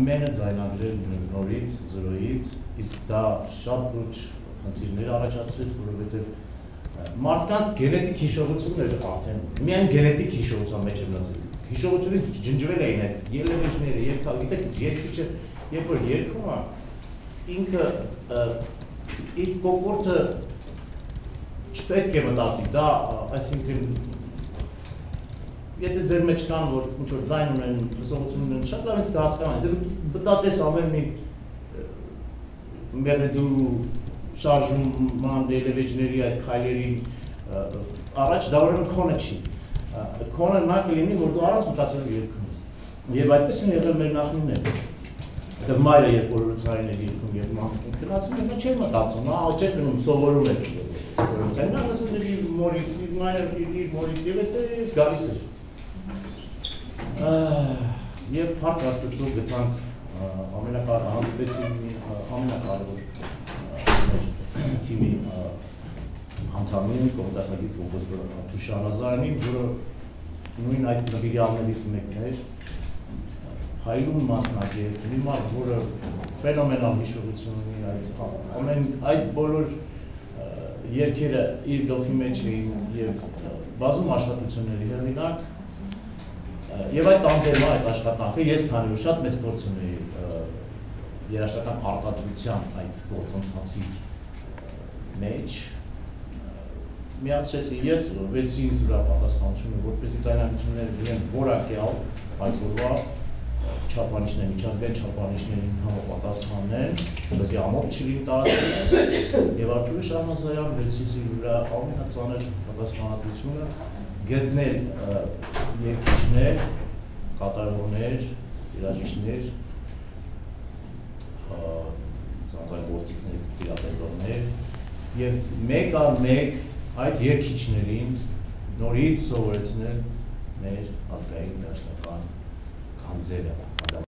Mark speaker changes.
Speaker 1: ամենը ձայնագրել նորից, զրոյից, իսկ դա շատ լուրջ խնդիրներ առաջացրեց, որովհետև մարդկանց գենետիկ հիշողությունները արդեն միայն գենետիկ հիշողության մեջ են մնացել։ Հիշողությունից ջնջվել էին այդ ելևէջները, գիտեք, երկիչը, երբ որ երգում է, ինքը իր կոկորդը չպետք է մտածի, դա, այսինքն, եթե ձեր մեջ կան, որ ինչ-որ ձայն ունեն, լսողություն ունեն, շատ լավ ինձ կհասկանան, մտածես ամեն մի մեղեդու շարժման ելևեջների այդ քայլերի առաջ դա ուրեմն քոնը չի։ Քոնը նա կլինի, որ դու առանց մտածելու երգում ես։ Եվ այդպես են եղել մեր նախնիները։ Դեռ մայրը երբ որ լցային էր երգում եւ մարդիկ գնացում են, չէր մտածում, նա չէր գնում սովորում էր։ Նա լսում էր իր մորից, իր մայրը իր մորից եւ այդպես գալիս էր։ Եվ փառք Աստծո գտանք ամենակարևոր թիմի անդամին, կոմիտասագետ կոմպոզիտոր Թուշ Անազարյանին, որը նույն այդ նվիրյալներից մեկն էր, հայրուն մասնակետ, մի մարդ, որը ֆենոմենալ հիշողություն ունի, այդ բոլոր երգերը իր գլխի մեջ էին եւ բազում աշխատությունների հեղինակ, եւ այդ տանտերմա այդ աշխատանքը ես քանի որ շատ մեծ փորձ ունեի երաժշտական արտադրության այդ գործընթացի մեջ միացրեցի ես վերցի ինձ վրա պատասխանությունը որպեսզի ձայնագրությունները լինեն որակյալ այսօրվա չափանիշների, միջազգային չափանիշներին համապատասխանեն, որպեսզի ամոթ չլինի տարածքը եւ Արթուր Շահնազարյան վերցի իր վրա ամենածանր պատասխանատվությունը գտնել երգիչներ, կատարողներ, երաժիշտներ, զանազան գործիքներ, տիրապետողներ եւ մեկ առ մեկ այդ երգիչներին նորից սովորեցնել մեր ազգային երաժշտական քանձերը,